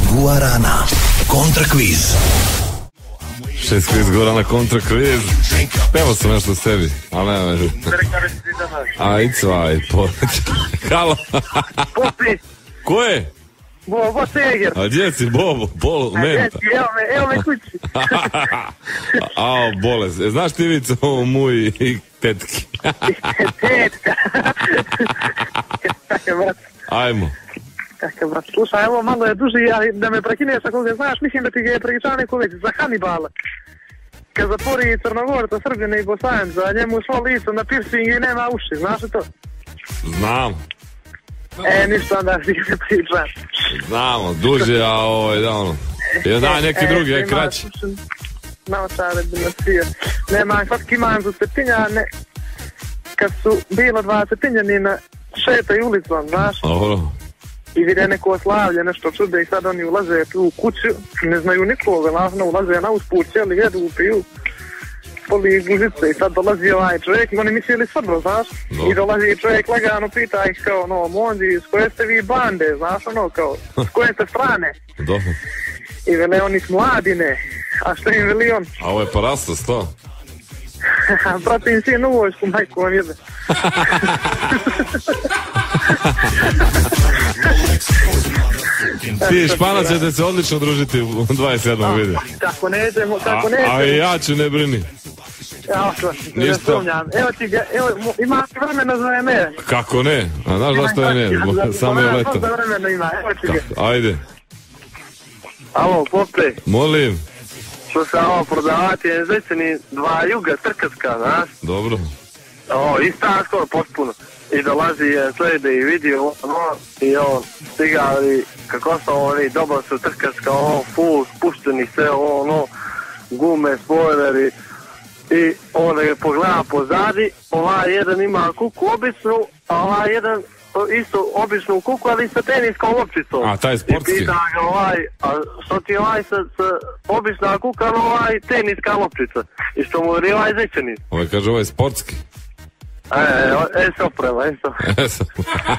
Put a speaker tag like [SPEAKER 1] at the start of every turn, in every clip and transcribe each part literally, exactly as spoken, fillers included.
[SPEAKER 1] Guarana. Kontra kviz.
[SPEAKER 2] Šest kviz Guarana kontra kviz. Pevao sam nešto sebi, ali nema među. Aj, cvaj, poreći. Halo.
[SPEAKER 3] Popi.
[SPEAKER 2] Ko je?
[SPEAKER 3] Bobo Seger.
[SPEAKER 2] A gdje si, Bobo? Bolo,
[SPEAKER 3] A
[SPEAKER 2] men.
[SPEAKER 3] gdje si, evo me, evo me kući.
[SPEAKER 2] Ao, bolest. E, znaš ti vic o muj i tetki?
[SPEAKER 3] Tetka. Kakav brat.
[SPEAKER 2] Ajmo.
[SPEAKER 3] Kakav brat. Slušaj, evo malo je duži, ali da me prekineš ako ga znaš, mislim da ti ga je prekičao neko već za Hannibala. Kad zatvori Crnogorca, Srbine i Bosanca, a njemu svo lice na piercing i nema uši, znaš li to?
[SPEAKER 2] Znam.
[SPEAKER 3] E, ništa onda ti ga pričam.
[SPEAKER 2] Znamo, duže, a ovo je da ono. I daj neki drugi, je kraći.
[SPEAKER 3] Naočare dinastije. Nema, svatki imam za Cetinjane. Kad su bilo dva Cetinjanina, šetaj ulicom, znaš.
[SPEAKER 2] Dobro.
[SPEAKER 3] I vide neko slavlje, nešto čude i sad oni ulaze tu u kuću, ne znaju nikoga, naravno ulaze na usput, cijeli jedu, piju, poli gužice i sad dolazi ovaj čovjek i oni mislili svrlo, znaš, no. I dolazi čovjek lagano, pita ih kao, no, monđi, s koje ste vi bande, znaš, ono, kao, s koje ste strane?
[SPEAKER 2] Dobro.
[SPEAKER 3] I vele oni s Mladine, a što im veli on?
[SPEAKER 2] A ovo je Parastos, to?
[SPEAKER 3] Pratim sin u vojsku, majku vam jede.
[SPEAKER 2] Ti Španac ćete se odlično družiti u dvadeset sedmom videu.
[SPEAKER 3] Kako nećemo, kako nećemo.
[SPEAKER 2] A i ja ću, ne brini.
[SPEAKER 3] Ja, što, ne sumnjam. Evo ti ga, evo, ima vremena za mene.
[SPEAKER 2] Kako ne? A znaš zašto je ne? Samo je leto.
[SPEAKER 3] Za vremena ima, evo ti ga.
[SPEAKER 2] Ajde.
[SPEAKER 3] Alo, Pope.
[SPEAKER 2] Molim.
[SPEAKER 3] Što se ovo prodavati je zvećeni dva juga trkaska, znaš?
[SPEAKER 2] Dobro.
[SPEAKER 3] Ovo, ista skoro potpuno. I dolazi je slede i vidio ono, i on stigali, kako su oni, dobro su trkaska, ono, full, spušteni sve, ono, gume, spoileri. I onda je pogleda pozadi, ovaj jedan ima kuku običnu, a ovaj jedan isto običnu kuku, ali sa teniskom lopčicom.
[SPEAKER 2] A, taj sportski?
[SPEAKER 3] I pita ga ovaj, a što ti ovaj sa, sa obična kuka, ali ovaj teniska lopčica. I što mu je ovaj zečani.
[SPEAKER 2] Ovaj kaže, ovaj sportski.
[SPEAKER 3] E, e, so prema, e, so.
[SPEAKER 2] E, so.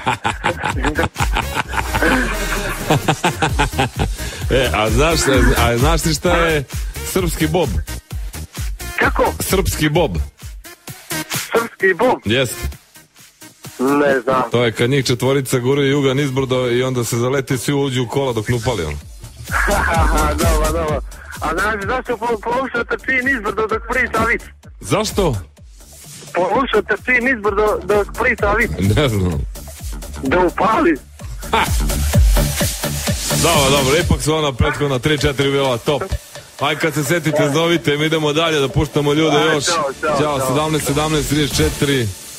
[SPEAKER 2] E, a znaš, a znaš ti šta je srpski bob?
[SPEAKER 3] Kako?
[SPEAKER 2] Srpski bob.
[SPEAKER 3] Srpski bob?
[SPEAKER 2] Jeste.
[SPEAKER 3] Ne znam.
[SPEAKER 2] To je kad njih četvorica guraju juga nizbrdo i onda se zaleti, svi uđu u kola dok ne upali on.
[SPEAKER 3] Dobro, dobro. A znaš, zašto polušate ti nizbrdo dok priča vic?
[SPEAKER 2] Zašto?
[SPEAKER 3] Polušate ti nizbrdo dok priča vic?
[SPEAKER 2] Ne znam.
[SPEAKER 3] Da upali?
[SPEAKER 2] Ha! Dobro, dobro, ipak su ona prethodna tri četiri bila top. Aj kad se setite, zovite, mi idemo dalje da puštamo ljude još. Ćao, sedamnaest sedamnaest trideset četiri